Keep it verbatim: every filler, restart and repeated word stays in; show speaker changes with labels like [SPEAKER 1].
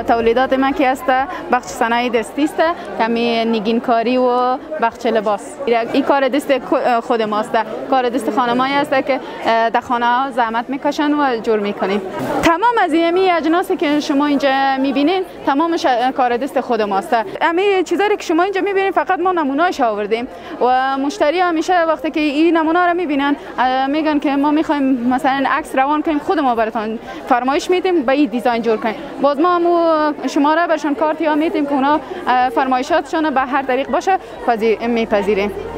[SPEAKER 1] تولیدات ما که است بخش صنایع دستی است، کمی نگینکاری و بخش لباس. این کار دست خود ماست، کار دست خانمایی است که در خانه ها زحمت میکشن و جور میکنیم. تمام از این اجناسی که شما اینجا میبینین تمامش کار دست خود ماست. همه چیزایی که شما اینجا میبینین فقط ما نمونه‌اش آوردیم و مشتری همیشه وقتی که این نمونه رو میبینن میگن که ما میخوایم مثلا عکس روان کنیم، خود ما براتون فرمایش میدیم به این دیزاین جور کنیم. باز ما هم شماره برشون کارت یا میدیم که اونا فرمایشاتشون به هر طریق باشه میپذیریم.